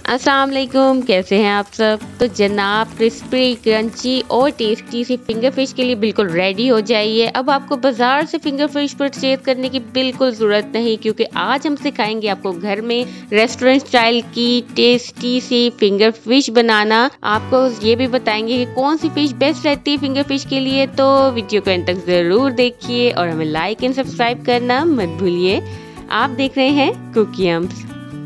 अस्सलाम वालेकुम, कैसे हैं आप सब। तो जनाब क्रिस्पी क्रंची और टेस्टी सी फिंगर फिश के लिए बिल्कुल रेडी हो जाइए। अब आपको बाजार से फिंगर फिश परचेज करने की बिल्कुल ज़रूरत नहीं, क्योंकि आज हम सिखाएंगे आपको घर में रेस्टोरेंट स्टाइल की टेस्टी सी फिंगर फिश बनाना। आपको ये भी बताएंगे कि कौन सी फिश बेस्ट रहती है फिंगर फिश के लिए। तो वीडियो को अंत तक ज़रूर देखिए और हमें लाइक एंड सब्सक्राइब करना मत भूलिए। आप देख रहे हैं कुकियम्स।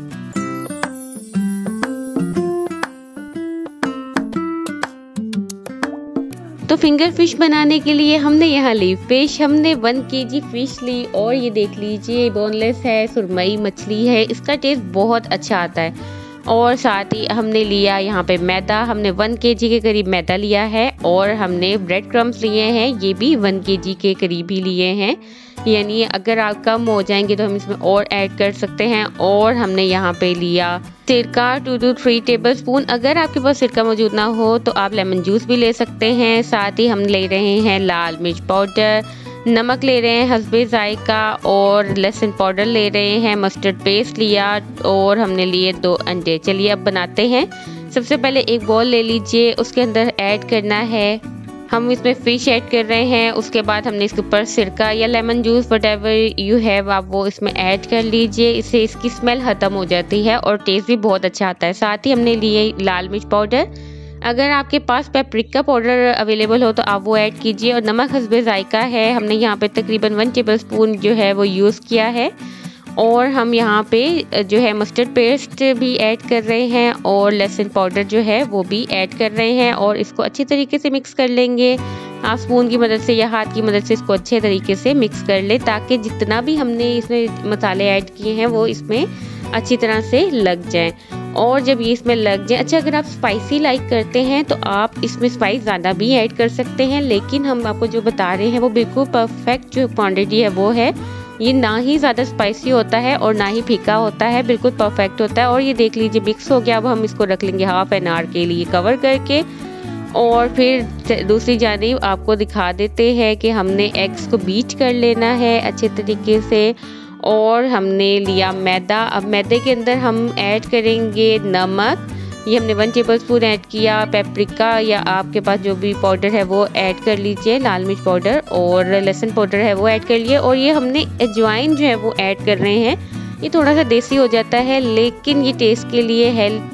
तो फिंगर फिश बनाने के लिए हमने यहाँ ली फिश, हमने 1 kg फिश ली और ये देख लीजिए बोनलेस है, सुरमई मछली है, इसका टेस्ट बहुत अच्छा आता है। और साथ ही हमने लिया यहाँ पे मैदा, हमने 1 kg के करीब मैदा लिया है और हमने ब्रेड क्रम्स लिए हैं, ये भी 1 kg के करीब ही लिए हैं। यानी अगर आप कम हो जाएंगे तो हम इसमें और ऐड कर सकते हैं। और हमने यहाँ पे लिया सिरका 2 to 3 टेबल स्पून। अगर आपके पास सिरका मौजूद ना हो तो आप लेमन जूस भी ले सकते हैं। साथ ही हम ले रहे हैं लाल मिर्च पाउडर, नमक ले रहे हैं हस्बे जायका और लहसुन पाउडर ले रहे हैं, मस्टर्ड पेस्ट लिया और हमने लिए 2 अंडे। चलिए अब बनाते हैं। सबसे पहले एक बॉल ले लीजिए, उसके अंदर ऐड करना है, हम इसमें फिश ऐड कर रहे हैं। उसके बाद हमने इसके ऊपर सिरका या lemon juice whatever you have आप वो इसमें ऐड कर लीजिए। इससे इसकी स्मेल ख़त्म हो जाती है और टेस्ट भी बहुत अच्छा आता है। साथ ही हमने लिए लाल मिर्च पाउडर, अगर आपके पास पेपरिका पाउडर अवेलेबल हो तो आप वो ऐड कीजिए। और नमक हस्बे जायका है, हमने यहाँ पे तकरीबन 1 टेबल स्पून जो है वो यूज़ किया है। और हम यहाँ पे जो है मस्टर्ड पेस्ट भी ऐड कर रहे हैं और लहसुन पाउडर जो है वो भी ऐड कर रहे हैं और इसको अच्छी तरीके से मिक्स कर लेंगे। आप स्पून की मदद से या हाथ की मदद से इसको अच्छे तरीके से मिक्स कर ले, ताकि जितना भी हमने इसमें मसाले ऐड किए हैं वो इसमें अच्छी तरह से लग जाएं। और जब ये इसमें लग जाए, अच्छा अगर आप स्पाइसी लाइक करते हैं तो आप इसमें स्पाइस ज़्यादा भी ऐड कर सकते हैं, लेकिन हम आपको जो बता रहे हैं वो बिल्कुल परफेक्ट जो क्वांटिटी है वो है। ये ना ही ज़्यादा स्पाइसी होता है और ना ही फीका होता है, बिल्कुल परफेक्ट होता है। और ये देख लीजिए मिक्स हो गया। अब हम इसको रख लेंगे हाफ एन आवर के लिए कवर करके। और फिर दूसरी जानिब आपको दिखा देते हैं कि हमने एग्स को बीट कर लेना है अच्छे तरीके से। और हमने लिया मैदा, अब मैदे के अंदर हम ऐड करेंगे नमक, ये हमने 1 टेबल स्पून ऐड किया। पेपरिका या आपके पास जो भी पाउडर है वो ऐड कर लीजिए, लाल मिर्च पाउडर और लहसुन पाउडर है वो ऐड कर लिए। और ये हमने अजवाइन जो है वो ऐड कर रहे हैं। ये थोड़ा सा देसी हो जाता है लेकिन ये टेस्ट के लिए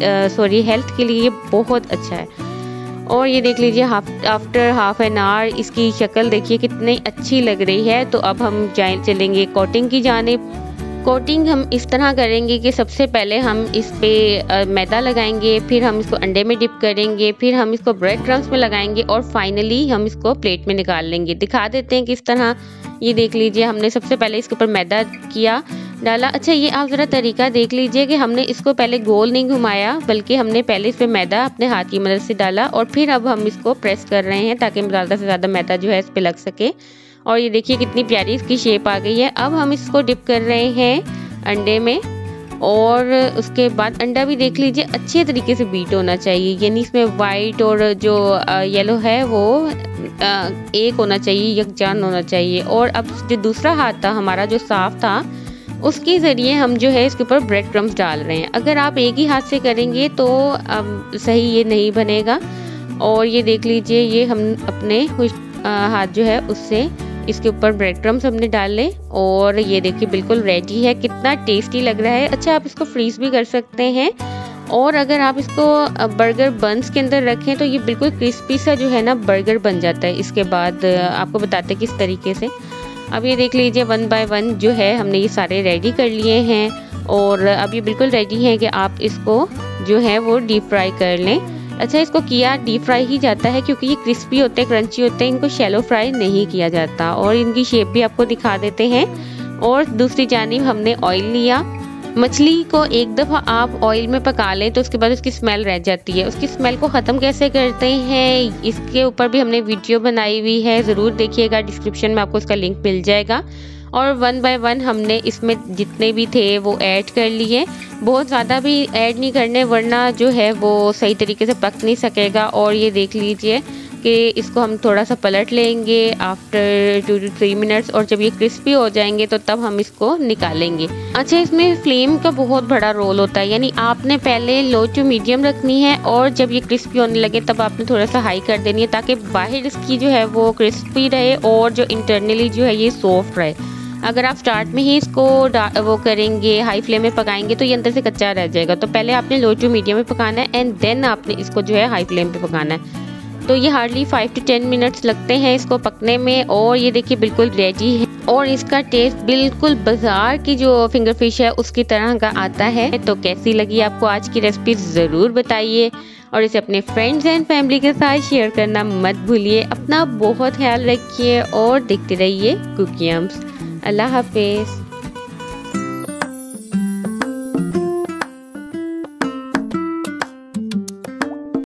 हेल्थ के लिए ये बहुत अच्छा है। और ये देख लीजिए आफ्टर हाफ एन आवर इसकी शक्ल देखिए कितनी अच्छी लग रही है। तो अब हम चलेंगे कोटिंग की जानिब। कोटिंग हम इस तरह करेंगे कि सबसे पहले हम इस पे मैदा लगाएंगे, फिर हम इसको अंडे में डिप करेंगे, फिर हम इसको ब्रेड क्रम्स में लगाएंगे और फाइनली हम इसको प्लेट में निकाल लेंगे। दिखा देते हैं किस तरह। ये देख लीजिए हमने सबसे पहले इसके ऊपर मैदा डाला। अच्छा ये आप ज़रा तरीका देख लीजिए कि हमने इसको पहले गोल नहीं घुमाया, बल्कि हमने पहले इस पर मैदा अपने हाथ की मदद से डाला और फिर अब हम इसको प्रेस कर रहे हैं ताकि ज़्यादा से ज़्यादा मैदा जो है इस पर लग सके। और ये देखिए कितनी प्यारी इसकी शेप आ गई है। अब हम इसको डिप कर रहे हैं अंडे में और उसके बाद अंडा भी देख लीजिए अच्छे तरीके से बीट होना चाहिए, यानी इसमें वाइट और जो येलो है वो एक होना चाहिए, यकजान होना चाहिए। और अब जो दूसरा हाथ था हमारा जो साफ था उसके ज़रिए हम जो है इसके ऊपर ब्रेड क्रम्स डाल रहे हैं। अगर आप एक ही हाथ से करेंगे तो सही ये नहीं बनेगा। और ये देख लीजिए ये हम अपने हाथ जो है उससे इसके ऊपर ब्रेड क्रम्स हमने डाले और ये देखिए बिल्कुल रेडी है, कितना टेस्टी लग रहा है। अच्छा आप इसको फ्रीज भी कर सकते हैं और अगर आप इसको बर्गर बन्स के अंदर रखें तो ये बिल्कुल क्रिस्पी सा जो है ना बर्गर बन जाता है। इसके बाद आपको बताते हैं किस तरीके से। अब ये देख लीजिए 1 बाय 1 जो है हमने ये सारे रेडी कर लिए हैं और अब ये बिल्कुल रेडी है कि आप इसको जो है वो डीप फ्राई कर लें। अच्छा इसको किया डीप फ्राई ही जाता है क्योंकि ये क्रिस्पी होते हैं, क्रंची होते हैं, इनको शैलो फ्राई नहीं किया जाता। और इनकी शेप भी आपको दिखा देते हैं। और दूसरी जानिब हमने ऑयल लिया। मछली को एक दफ़ा आप ऑयल में पका लें तो उसके बाद उसकी स्मेल रह जाती है। उसकी स्मेल को ख़त्म कैसे करते हैं इसके ऊपर भी हमने वीडियो बनाई हुई है, ज़रूर देखिएगा, डिस्क्रिप्शन में आपको उसका लिंक मिल जाएगा। और 1 बाय 1 हमने इसमें जितने भी थे वो ऐड कर लिए। बहुत ज़्यादा भी ऐड नहीं करने वरना जो है वो सही तरीके से पक नहीं सकेगा। और ये देख लीजिए कि इसको हम थोड़ा सा पलट लेंगे आफ्टर 2 to 3 मिनट्स, और जब ये क्रिस्पी हो जाएंगे तो तब हम इसको निकालेंगे। अच्छा, इसमें फ्लेम का बहुत बड़ा रोल होता है, यानी आपने पहले लो टू मीडियम रखनी है और जब ये क्रिस्पी होने लगे तब आपने थोड़ा सा हाई कर देनी है, ताकि बाहर इसकी जो है वो क्रिस्पी रहे और जो इंटरनली जो है ये सॉफ्ट रहे। अगर आप स्टार्ट में ही इसको वो करेंगे, हाई फ्लेम में पकाएंगे, तो ये अंदर से कच्चा रह जाएगा। तो पहले आपने लो टू मीडियम में पकाना है एंड देन आपने इसको जो है हाई फ्लेम पे पकाना है। तो ये हार्डली 5 to 10 मिनट्स लगते हैं इसको पकने में, और ये देखिए बिल्कुल रेडी है और इसका टेस्ट बिल्कुल बाजार की जो फिंगर फिश है उसकी तरह का आता है। तो कैसी लगी आपको आज की रेसिपी ज़रूर बताइए, और इसे अपने फ्रेंड्स एंड फैमिली के साथ शेयर करना मत भूलिए। अपना बहुत ख्याल रखिए और देखते रहिए कुकी यम्स। अल्लाह हाफिज़।